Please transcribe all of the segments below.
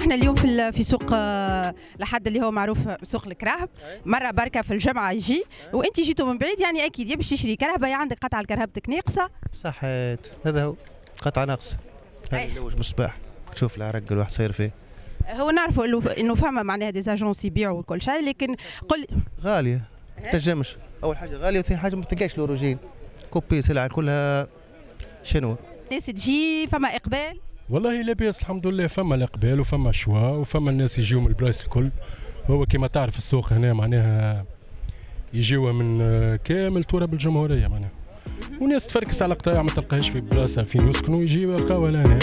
احنا اليوم في سوق لحد اللي هو معروف سوق الكراهب. مره بركه في الجمعه يجي وانت جيتوا من بعيد، يعني اكيد باش تشري كرهبه، يا عندك قطعه كرهبتك ناقصه. صحيت، هذا هو قطعه ناقصه. هذا اللوج مصباح تشوف العرق الواحد صاير فيه. هو نعرفوا انه فما معناها ديزاجونس يبيعوا وكل شيء، لكن قل غاليه ما تنجمش. اول حاجه غاليه وثاني حاجه ما تلقاش الاوروجين كوبي سلعه كلها شنو. الناس تجي فما اقبال. والله لاباس الحمد لله، فما الاقبال وفما شوا وفما الناس يجيو من البلايص الكل. هو كما تعرف السوق هنا معناها يجيو من كامل تراب الجمهوريه معناها، وناس تفركس على قطاع ما تلقاهاش في بلاصه فين يسكنوا يجيو يلقاوها هنا.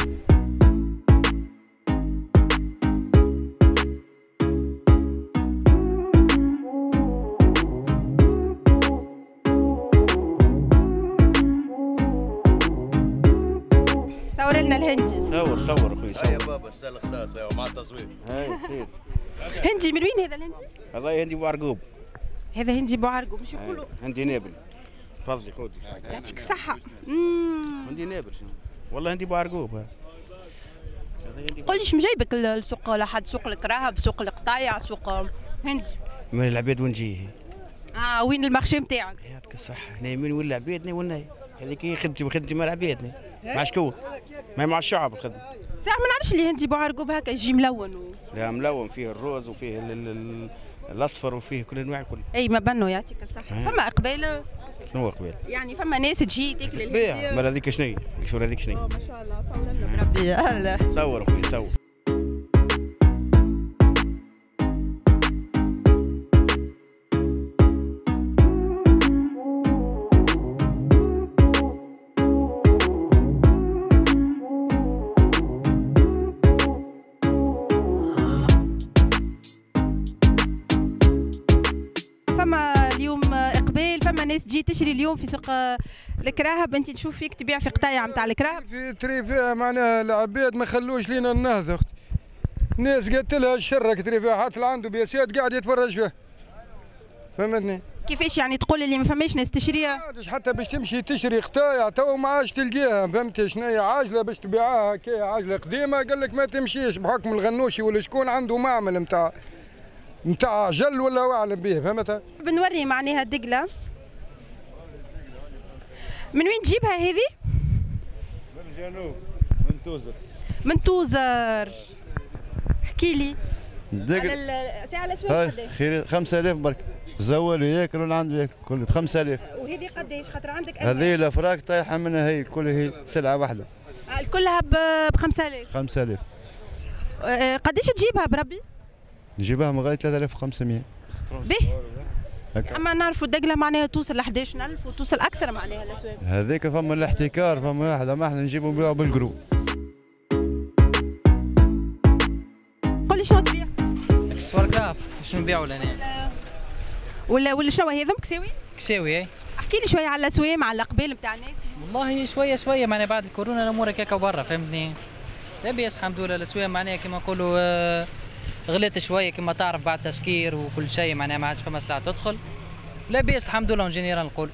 صور لنا الهندي. صور اخوي صور. يا بابا السال خلاص مع التصوير. هاي مشيت. هندي من وين هذا الهندي؟ هذا هندي بوعرقوب. هذا هندي بوعرقوب مش يقولوا هندي نابل. تفضلي خذي. يعطيك الصحة. هندي نابل والله هندي بوعرقوب. قول لي شنو جايبك السوق لحد سوق الكراهب، سوق القطايع، سوق هندي؟ من العباد وين نجيه؟ وين المارشي نتاعك؟ يعطيك الصحة، أنا من ولا عبادنا ولا هذيك هي خدمتي وخدمتي مع عبادنا. مع شكون؟ مع الشعب الخدمة. ساعة ما نعرفش اللي هندي بوعرقوب هكا يجي ملون لا ملون، فيه الروز وفيه الاصفر وفيه كل انواع الكل. اي ما بنوا يعطيك الصحة. فما اقبال؟ شنو هو قبيل؟ يعني فما ناس تجي تاكل الهندي. بيع مال هذيك شنو هي؟ شو هذيك شنو هي؟ ما شاء الله صور لنا بربي. هلا صور اخوي صور. فما اليوم اقبال، فما ناس تجي تشري اليوم في سوق الكراهب. انت تشوف فيك تبيع في قطايع نتاع الكراهب؟ في تري فيها معناها العباد ما خلوش لينا النهضه اختي. الناس قالت لها الشرك تري فيها، حتى عنده بياسات قاعد يتفرج فيها. فهمتني؟ كيفاش يعني تقول اللي ما فماش ناس تشريها؟ حتى باش تمشي تشري قطايع تو ما عادش تلقاها، فهمتي شنو هي؟ عاجله باش تبيعها هكايا عاجله قديمه، قال لك ما تمشيش بحكم الغنوشي ولا شكون عنده معمل نتاع جل ولا اعلم به، فهمتها؟ بنوري معناها الدقله. من وين تجيبها هذه؟ من الجنوب، من توزر. من توزر. احكي لي. الدقل ساعة الاسواق قداش؟ خير 5000 برك. الزوال ياكل والعنده ياكل كله ب 5000. وهذه قداش؟ خاطر عندك هذه الافراك طايحه منها هي كلها هي سلعه واحده. كلها ب 5000. 5000. قداش تجيبها بربي؟ نجيبها من غايه 3500. به. اما نعرفوا الدقله معناها توصل ل 11000 وتوصل اكثر معناها الاسواق. هذيك فما الاحتكار، فما واحده ما احنا نجيبوا نبيعوا بالقرو. قول لي شنو تبيع؟ السواركاف شنو نبيعوا لنا؟ ولا شنو هذم كساوي؟ كساوي. احكي لي شويه على الاسواق، على الاقبال نتاع الناس. والله شويه معناها بعد الكورونا الامور هكاكا برا، فهمتني؟ لاباس الحمد لله. الاسواق معناها كما نقولوا غليت شويه كما تعرف بعد تسكير وكل شيء، معناها ما عادش فما سلعه تدخل. لاباس الحمد لله اون جينيرال نقول.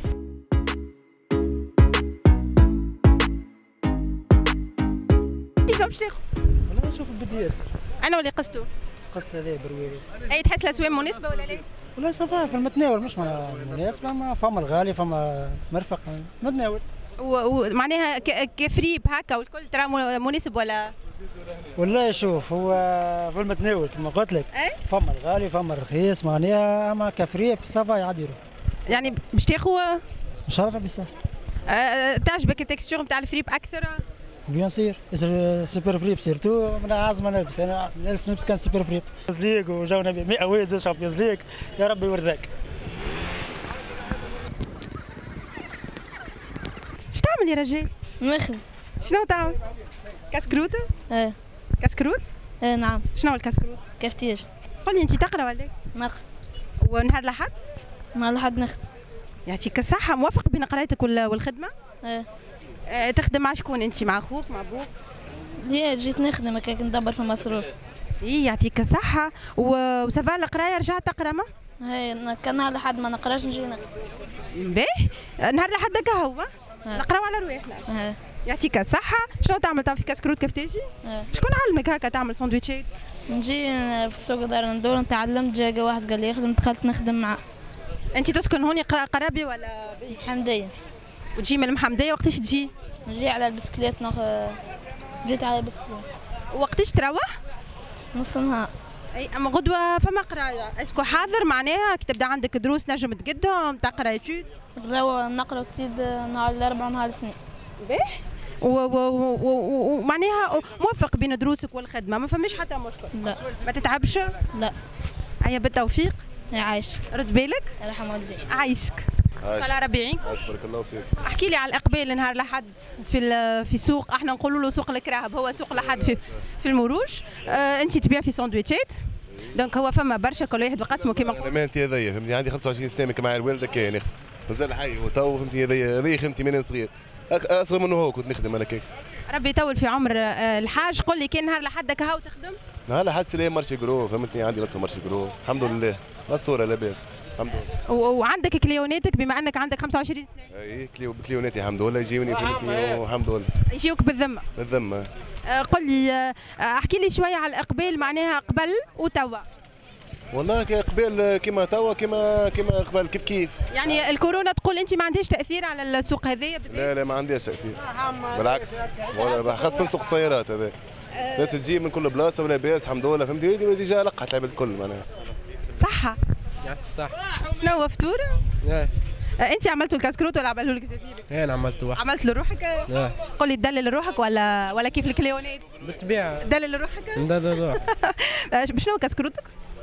انت شنو باش تاخذ؟ والله نشوف البديات. انا ولا قصته؟ قصت هذا برويري. اي تحس الاسواق مناسبه ولا لا؟ والله صفا في المتناول، مش مناسبة، ما فما الغالي فما مرفق متناول. ومعناها كفريب هكا والكل ترى مناسب ولا؟ والله شوف هو في المتناول كما قلت لك. فما الغالي فما الرخيص معناها، اما كفريب صفا يعديرو. يعني باش تاخذ ان شاء الله بيسهل. تعجبك التكستور نتاع الفريب اكثر؟ بيان سير سوبر فريب سيرتو من عازمه نلبس، انا نلبس كان سوبر فريب ليغ وجونا 100 ويز شامبيونز ليغ، يا ربي يوريك. ايش تعمل يا رجال؟ نخدم. شنو تعمل؟ كاسكروت؟ ايه. كاسكروت؟ ايه نعم. شنو هو الكاسكروت؟ كفتير. قول لي انت تقرا ولا؟ نقرا. ونهار لحد؟ ما لحد نخدم. يعطيك الصحة. موافق بين قرايتك والخدمة؟ ايه. تخدم مع شكون انت؟ مع اخوك مع ابوك؟ ليه جيت نخدم هكاك ندبر في مصروف. ايه يعطيك الصحة. وسافا القراية رجعت تقرا ما؟ ايه كان نهار لحد ما نقراش نجي نخدم. باهي نهار لحد هكا هو نقراو على رواحنا. ايه. يعطيك الصحة. شنو تعمل تو في كسكروت كيف تجي؟ شكون علمك هكا تعمل سندويتشات؟ نجي في السوق دار ندور تعلمت، جا واحد قال لي يخدم، دخلت نخدم معاه. انت تسكن هوني قرابي ولا الحمدية؟ وتجي من المحمدية وقتاش تجي؟ نجي على البسكليت جيت على البسكليت. وقتاش تروح؟ نص نهار. اي اما غدوة فما قراية، اسكو حاضر معناها كي تبدا عندك دروس نجم تقدهم تقرا ايتود؟ نقرا وتزيد نهار الأربعاء ونهار الاثنين. باهي. ومعناها موفق بين دروسك والخدمة، ما فماش حتى مشكل. لا. ما تتعبش؟ لا. هيا بالتوفيق. عايش. رد بالك. يرحم والديك. عايشك. الله ربي يعينك. بارك الله فيك. احكي لي على الاقبال نهار الاحد في السوق، احنا نقولوا له سوق الكراهب، هو سوق الاحد في المروج. انت تبيع في سندويتشات، دونك هو فما برشا كل واحد بقسمه كيما نقولوا. مهنتي هذيا فهمتني، عندي 25 سنه مع الوالده كاين نخدم مازال حي وتو فهمتني، هذيا خدمتي من صغير، اصغر منه هو كنت نخدم انا كيك. ربي يطول في عمر الحاج. قل لي كان نهار الاحد هاو تخدم؟ نهار الاحد سلام مارشي جرو فهمتني، عندي لسه مارشي جرو الحمد لله، الصوره لاباس الحمد لله. وعندك كليوناتك بما انك عندك 25 سنه؟ اي بكليوناتي الحمد لله يجيوني فهمتني والحمد لله. يجيوك بالذمه؟ بالذمه. قل لي احكي لي شويه على الاقبال معناها قبل وتوا. والله قبل كيما توا كيما قبل كيف يعني الكورونا تقول انت ما عندهاش تاثير على السوق هذايا؟ لا ما عندهاش تاثير بالعكس، ولا خاصه سوق السيارات هذا ناس تجي من كل بلاصه ولا باس الحمد لله فهمتي، ديجا لقحت العباد الكل معناها. صحه يعطيك الصحه. شنو هو فطور؟ انت عملتوا الكاسكروت ولا عملوا لك زفيرك؟ انا عملته واحد. عملت لروحك؟ قول لي تدلل لروحك ولا كيف الكليونات؟ بالطبيعه تدلل لروحك؟ لا بشنو كاسكروتك؟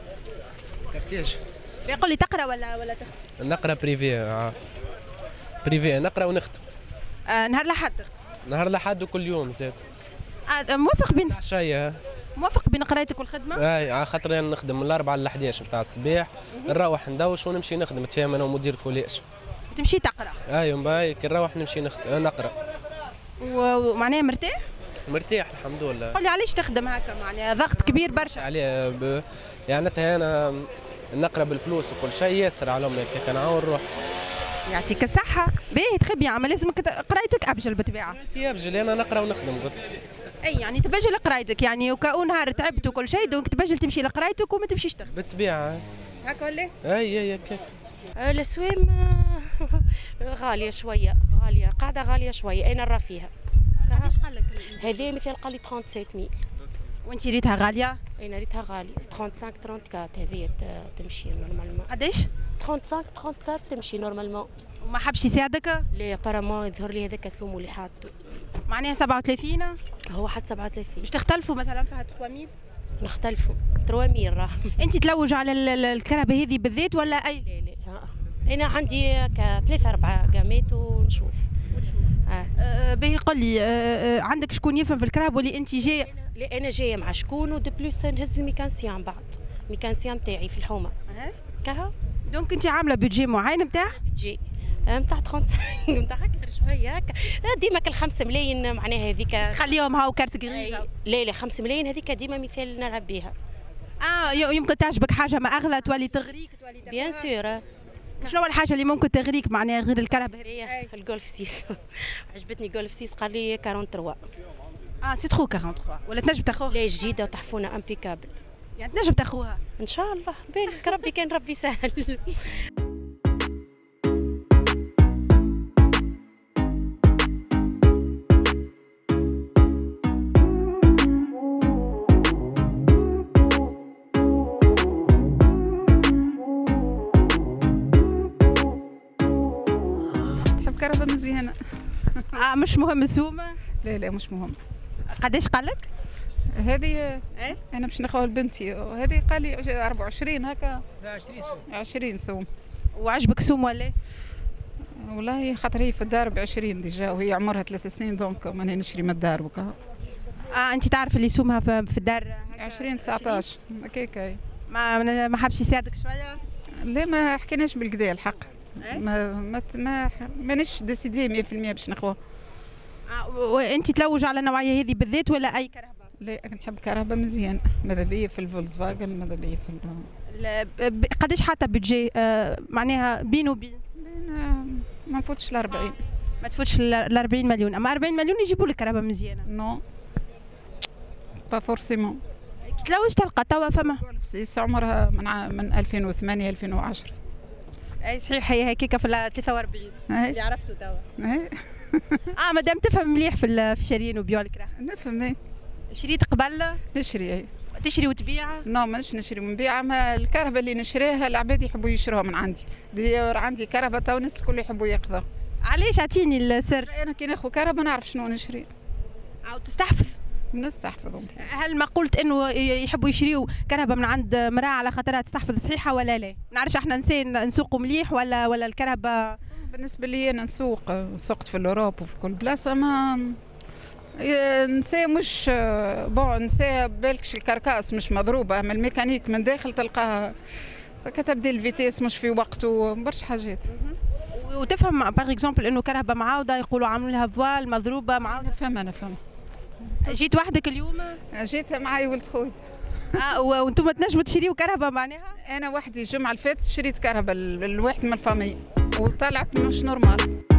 كفتاج. يقول لي تقرا ولا تخدم؟ نقرا بريفي. بريفي نقرا ونخدم. نهار الاحد تخدم؟ نهار الاحد وكل يوم زاد. موافق بين عشيه. موافق بين قرايتك والخدمه؟ اي على خاطر انا نخدم من 4 ل 11 نتاع الصباح، نروح ندوش ونمشي نخدم، نتفاهم انا ومدير الكوليج. تمشي تقرا؟ ايوه باي كي نروح نمشي نقرا. ومعناها مرتاح؟ مرتاح الحمد لله. قل لي علاش تخدم هكا، معناها ضغط كبير برشا عليه يعني انا نقرا بالفلوس وكل شيء ياسر على امي كي نعاون روح. يعطيك الصحة. باهي تخب يعمل لازمك قرايتك ابجل بالطبيعة. ابجل انا نقرا ونخدم قلت لك. اي يعني تبجل قرايتك يعني وكأون نهار تعبت وكل شيء دونك تبجل تمشي لقرايتك وما تمشيش تخدم. بالطبيعة. هكا ولا؟ اي هكاك. الاسوام غالية شوية، قاعدة غالية شوية، أنا نرى فيها. قداش قال لك؟ هذه مثلا قال لي 37000. وانت ريتها غالية؟ أنا ريتها غالية، 35 34 هذه تمشي نورمالمون. قداش؟ 35 34 تمشي نورمالمون. وما حبش يساعدك؟ لا ابارامون يظهر لي هذاك السوم اللي حاطه. معناها 37؟ هو حد 37. باش تختلفوا مثلا في 3000؟ نختلفوا 3000 راه. انت تلوج على الكرهبة هذه بالذات ولا اي؟ لا أنا عندي 3 4 قامات ونشوف. باهي قل لي عندك شكون يفهم في الكرهب ولا انت جايه؟ لا انا جايه مع شكون ودو بلوس نهز الميكانسيان بعد، الميكانسيان نتاعي في الحومه. كها دونك انت عامله بيدجي معين نتاع؟ بيدجي نتاع 35 نتاع هكا شويه هكا ديما كل 5 ملايين معناها هذيك تخليهم هاو كارت غريزه. لا 5 ملايين هذيك ديما مثال نلعب بها. يمكن تعجبك حاجه ما اغلى تولي تغريك تولي بيان سور. شنو هو الحاجه اللي ممكن تغريك معناها غير الكرهبه؟ هي الجولف 6 عجبتني جولف 6 قال لي 43. سي تخو 43 ولا تنجم تاخوها؟ لا جديده وتحفونه امبيكابل. يعني تنجم تاخوها ان شاء الله بالك ربي كان ربي سهل. كرهبة مزيانة. مش مهم السومة؟ لا مش مهم. قداش قال لك؟ هذه انا باش ناخذها لبنتي وهذه قال لي 24 هكا. 20 سوم. وعجبك سوم ولا؟ والله خاطر هي في الدار ب20 ديجا وهي عمرها 3 سنين دونك ماني نشري من الدار وكا. انت تعرف اللي سومها في الدار 20 19 هكاك. ما حبش يساعدك شويه؟ لا ما حكيناش بالكدا الحق. مانيش ديسيدي 100% باش ناخذها. وانت تلوج على النوعيه هذه بالذات ولا اي كرهبه؟ لا نحب كرهبه مزيان، ماذا بيا في الفولكس فاجن ماذا بيا في قداش حاطه بيدجي معناها بين وبين؟ ما نفوتش ال 40. ما تفوتش ال 40 مليون، اما 40 مليون يجيبوا لك كهرباء مزيانه. نو با فورسيمون. واش تلقى توا فما بسيس عمرها من 2008 2010. اي صحيح، هي هكاك في ال 43 اللي عرفته توا. مادام تفهم مليح في الشاريين وبيوع الكراهب. نفهم. شريت قبل؟ نشري. تشري وتبيع؟ نو مانيش نشري ونبيع، اما الكهرباء اللي نشريها العباد يحبوا يشروها من عندي. عندي كهرباء تو الناس الكل يحبوا ياخذوها. علاش؟ اعطيني السر. انا كي ناخذ كهرباء نعرف شنو نشري. تستحفظ؟ نستحفظهم. هل ما قلت انه يحبوا يشريوا كهرباء من عند مراه على خاطرها تستحفظ صحيحه ولا لا؟ ما نعرفش احنا نسوقوا مليح ولا الكهرباء. بالنسبه لي انا سوقت في الاوروب وفي كل بلاصه، ما نساء مش نساء بالكش الكركاس مش مضروبه، اما الميكانيك من داخل تلقاها كتبديل الفيتيس مش في وقته، برشا حاجات. وتفهم باغ اكزومبل انه كهرباء معاوده يقولوا عاملين لها فوال مضروبه معاوده. نفهم. جيت وحدك اليوم؟ جيت معايا ولد خويا. وانتم تنجموا تشريوا كهرباء معناها؟ انا وحدي الجمعه اللي فاتت شريت كهرباء لواحد من الفامي وطلعت مش نورمال.